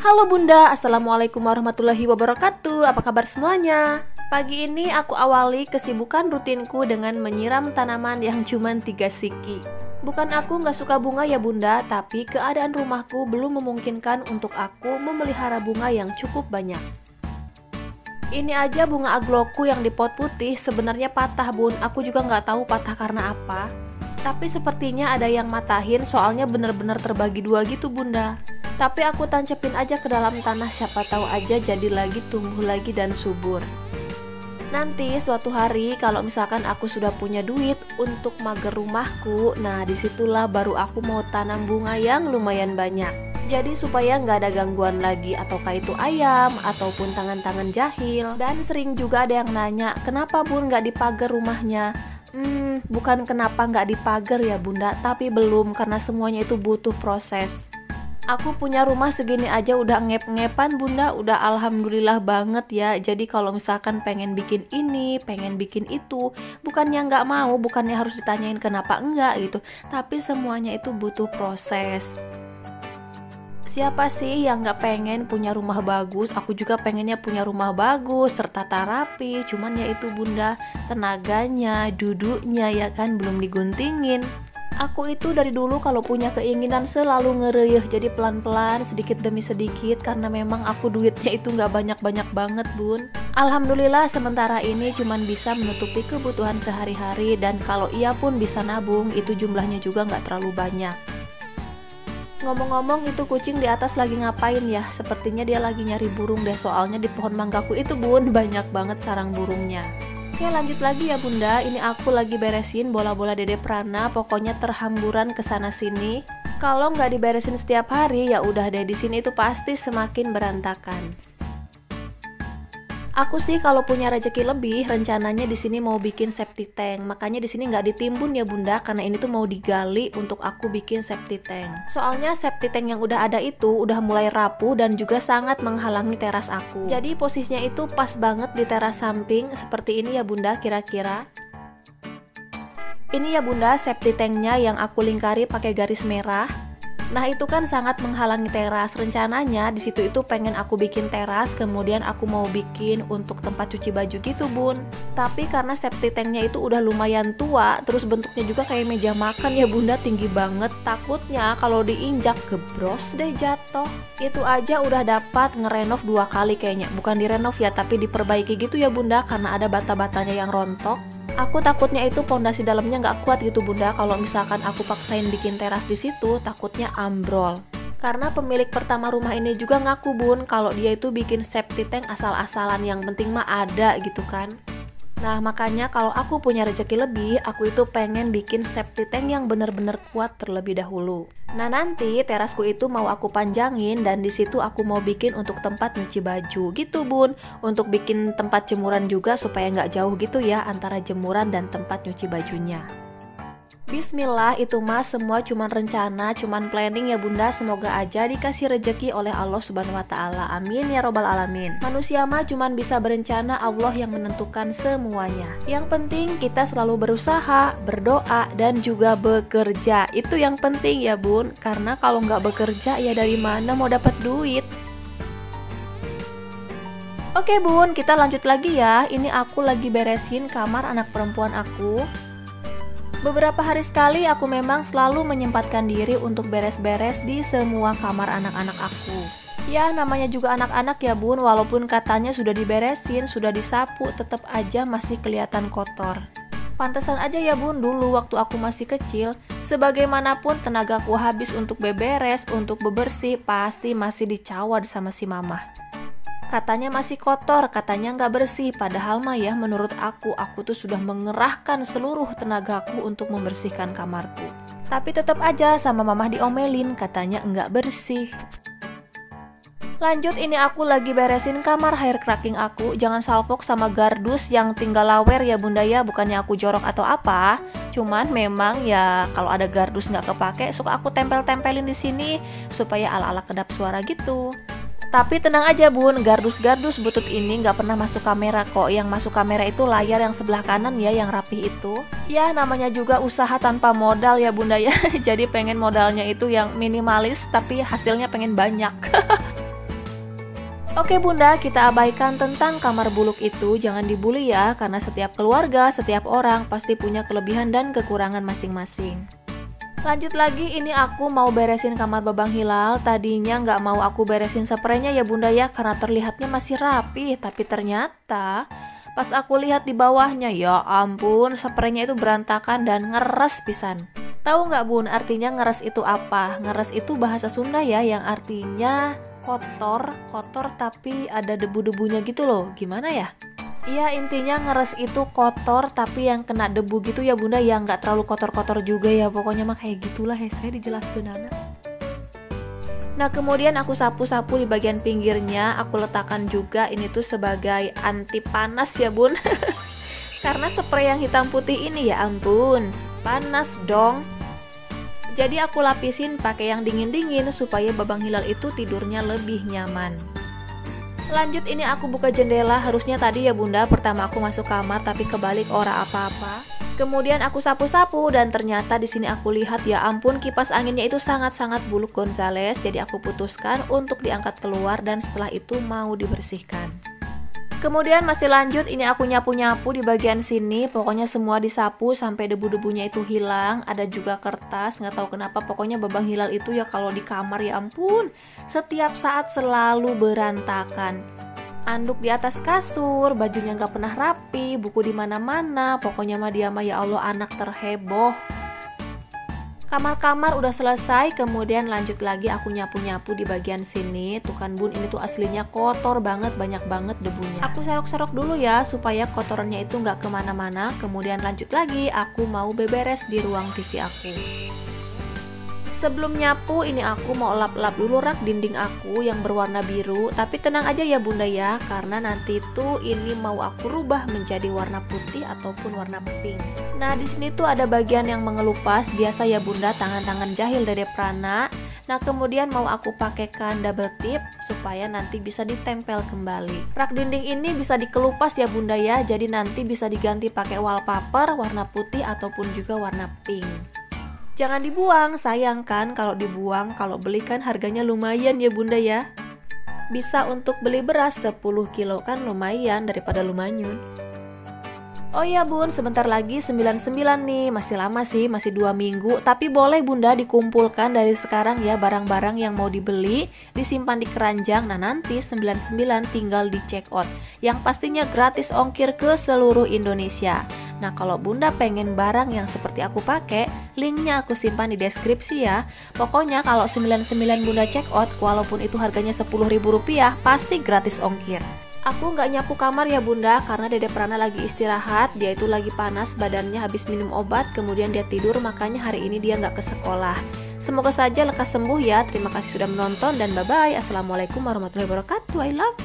Halo Bunda, Assalamualaikum warahmatullahi wabarakatuh. Apa kabar semuanya? Pagi ini aku awali kesibukan rutinku dengan menyiram tanaman yang cuma 3 siki. Bukan aku nggak suka bunga ya Bunda, tapi keadaan rumahku belum memungkinkan untuk aku memelihara bunga yang cukup banyak. Ini aja bunga agloku yang di pot putih sebenarnya patah Bun. Aku juga nggak tahu patah karena apa. Tapi sepertinya ada yang matahin, soalnya bener-bener terbagi dua gitu Bunda. Tapi aku tancepin aja ke dalam tanah, siapa tahu aja jadi lagi, tumbuh lagi dan subur. Nanti suatu hari kalau misalkan aku sudah punya duit untuk mager rumahku, nah disitulah baru aku mau tanam bunga yang lumayan banyak. Jadi supaya nggak ada gangguan lagi, ataukah itu ayam ataupun tangan-tangan jahil. Dan sering juga ada yang nanya, kenapa Bun nggak dipagar rumahnya? Bukan kenapa nggak dipagar ya Bunda, tapi belum, karena semuanya itu butuh proses. Aku punya rumah segini aja udah ngep-ngepan Bunda, udah alhamdulillah banget ya. Jadi kalau misalkan pengen bikin ini, pengen bikin itu, bukannya nggak mau, bukannya harus ditanyain kenapa enggak gitu, tapi semuanya itu butuh proses. Siapa sih yang nggak pengen punya rumah bagus? Aku juga pengennya punya rumah bagus, tertata rapi. Cuman ya itu Bunda, tenaganya, duduknya ya kan belum diguntingin. Aku itu dari dulu kalau punya keinginan selalu ngereyeh, jadi pelan-pelan sedikit demi sedikit, karena memang aku duitnya itu nggak banyak-banyak banget Bun. Alhamdulillah sementara ini cuman bisa menutupi kebutuhan sehari-hari, dan kalau ia pun bisa nabung, itu jumlahnya juga nggak terlalu banyak. Ngomong-ngomong, itu kucing di atas lagi ngapain ya? Sepertinya dia lagi nyari burung deh, soalnya di pohon manggaku itu Bun banyak banget sarang burungnya. Oke, lanjut lagi ya Bunda. Ini aku lagi beresin bola-bola Dede Prana, pokoknya terhamburan kesana sini. Kalau nggak diberesin setiap hari ya udah deh, di sini itu pasti semakin berantakan. Aku sih kalau punya rezeki lebih, rencananya di sini mau bikin septic tank. Makanya di sini nggak ditimbun ya Bunda, karena ini tuh mau digali untuk aku bikin septic tank. Soalnya septic tank yang udah ada itu udah mulai rapuh dan juga sangat menghalangi teras aku. Jadi posisinya itu pas banget di teras samping seperti ini ya Bunda kira-kira. Ini ya Bunda septic tanknya yang aku lingkari pakai garis merah. Nah itu kan sangat menghalangi teras. Rencananya di situ itu pengen aku bikin teras, kemudian aku mau bikin untuk tempat cuci baju gitu Bun. Tapi karena septic tanknya itu udah lumayan tua, terus bentuknya juga kayak meja makan ya Bunda, tinggi banget. Takutnya kalau diinjak gebros deh jatuh. Itu aja udah dapat ngerenov 2 kali kayaknya. Bukan direnov ya, tapi diperbaiki gitu ya Bunda, karena ada bata-batanya yang rontok. Aku takutnya itu pondasi dalamnya nggak kuat gitu Bunda. Kalau misalkan aku paksain bikin teras di situ, takutnya ambrol. Karena pemilik pertama rumah ini juga ngaku Bun, kalau dia itu bikin septic tank asal-asalan, yang penting mah ada gitu kan. Nah makanya kalau aku punya rezeki lebih, aku itu pengen bikin septic tank yang bener-bener kuat terlebih dahulu. Nah nanti terasku itu mau aku panjangin, dan di situ aku mau bikin untuk tempat nyuci baju gitu Bun. Untuk bikin tempat jemuran juga supaya nggak jauh gitu ya antara jemuran dan tempat nyuci bajunya. Bismillah, itu mah semua cuman rencana, cuman planning ya Bunda. Semoga aja dikasih rejeki oleh Allah Subhanahu wa Ta'ala. Amin ya robbal alamin. Manusia mah cuman bisa berencana, Allah yang menentukan semuanya. Yang penting kita selalu berusaha, berdoa, dan juga bekerja. Itu yang penting ya Bun. Karena kalau nggak bekerja ya dari mana mau dapat duit? Oke Bun, kita lanjut lagi ya. Ini aku lagi beresin kamar anak perempuan aku. Beberapa hari sekali aku memang selalu menyempatkan diri untuk beres-beres di semua kamar anak-anak aku. Ya namanya juga anak-anak ya Bun, walaupun katanya sudah diberesin, sudah disapu, tetap aja masih kelihatan kotor. Pantesan aja ya Bun, dulu waktu aku masih kecil, sebagaimanapun tenagaku habis untuk beberes, untuk bebersih, pasti masih dicawad sama si mama. Katanya masih kotor, katanya nggak bersih, padahal mah ya menurut aku tuh sudah mengerahkan seluruh tenagaku untuk membersihkan kamarku. Tapi tetap aja sama mamah diomelin, katanya nggak bersih. Lanjut, ini aku lagi beresin kamar hair cracking aku. Jangan salfok sama gardus yang tinggal lawer ya Bunda ya, bukannya aku jorok atau apa. Cuman memang ya kalau ada gardus nggak kepake, suka aku tempel-tempelin di sini supaya ala-ala kedap suara gitu. Tapi tenang aja Bun, gardus-gardus butut ini nggak pernah masuk kamera kok. Yang masuk kamera itu layar yang sebelah kanan ya, yang rapih itu. Ya namanya juga usaha tanpa modal ya Bunda ya. Jadi pengen modalnya itu yang minimalis, tapi hasilnya pengen banyak. Oke bunda, kita abaikan tentang kamar buluk itu, jangan dibully ya, karena setiap keluarga, setiap orang pasti punya kelebihan dan kekurangan masing-masing. Lanjut lagi, ini aku mau beresin kamar Babang Hilal. Tadinya nggak mau aku beresin spraynya ya bunda ya, karena terlihatnya masih rapi. Tapi ternyata pas aku lihat di bawahnya, ya ampun, spraynya itu berantakan dan ngeres pisan. Tahu nggak bun, artinya ngeres itu apa? Ngeres itu bahasa Sunda ya, yang artinya kotor tapi ada debu-debunya gitu loh. Gimana ya? Iya, intinya ngeres itu kotor tapi yang kena debu gitu ya bunda, yang nggak terlalu kotor-kotor juga ya, pokoknya mah kayak gitulah ya, saya dijelaskan anak. Nah kemudian aku sapu-sapu di bagian pinggirnya, aku letakkan juga ini tuh sebagai anti panas ya bun. Karena spray yang hitam putih ini ya ampun, panas dong. Jadi aku lapisin pakai yang dingin-dingin supaya Babang Hilal itu tidurnya lebih nyaman. Lanjut, ini aku buka jendela. Harusnya tadi ya bunda, pertama aku masuk kamar tapi kebalik, ora apa-apa. Kemudian aku sapu-sapu dan ternyata di sini aku lihat ya ampun, kipas anginnya itu sangat-sangat buluk Gonzales. Jadi aku putuskan untuk diangkat keluar dan setelah itu mau dibersihkan. Kemudian masih lanjut, ini aku nyapu-nyapu di bagian sini. Pokoknya semua disapu sampai debu-debunya itu hilang. Ada juga kertas, nggak tahu kenapa. Pokoknya Babang Hilal itu ya kalau di kamar ya ampun, setiap saat selalu berantakan. Anduk di atas kasur, bajunya nggak pernah rapi, buku di mana-mana. Pokoknya mah dia mah ya Allah anak terheboh. Kamar-kamar udah selesai, kemudian lanjut lagi aku nyapu-nyapu di bagian sini. Tuh kan bun, ini tuh aslinya kotor banget, banyak banget debunya. Aku serok-serok dulu ya supaya kotorannya itu nggak kemana-mana. Kemudian lanjut lagi, aku mau beberes di ruang TV aku. Sebelum nyapu, ini aku mau lap-lap dulu rak dinding aku yang berwarna biru. Tapi tenang aja ya bunda ya, karena nanti tuh ini mau aku rubah menjadi warna putih ataupun warna pink. Nah di sini tuh ada bagian yang mengelupas, biasa ya bunda, tangan-tangan jahil dari Prana. Nah kemudian mau aku pakaikan double tip supaya nanti bisa ditempel kembali. Rak dinding ini bisa dikelupas ya bunda ya, jadi nanti bisa diganti pakai wallpaper warna putih ataupun juga warna pink. Jangan dibuang, sayang kan kalau dibuang, kalau beli kan harganya lumayan ya bunda ya. Bisa untuk beli beras 10 kilo kan lumayan daripada lumanyun. Oh ya bun, sebentar lagi 99 nih, masih lama sih, masih 2 minggu. Tapi boleh bunda dikumpulkan dari sekarang ya barang-barang yang mau dibeli, disimpan di keranjang. Nah nanti 99 tinggal di check out, yang pastinya gratis ongkir ke seluruh Indonesia. Nah kalau bunda pengen barang yang seperti aku pakai, linknya aku simpan di deskripsi ya. Pokoknya kalau 99 bunda check out, walaupun itu harganya Rp10.000, pasti gratis ongkir. Aku nggak nyapu kamar ya bunda, karena Dede Prana lagi istirahat. Dia itu lagi panas badannya habis minum obat, kemudian dia tidur, makanya hari ini dia nggak ke sekolah. Semoga saja lekas sembuh ya. Terima kasih sudah menonton dan bye-bye. Assalamualaikum warahmatullahi wabarakatuh. I love you.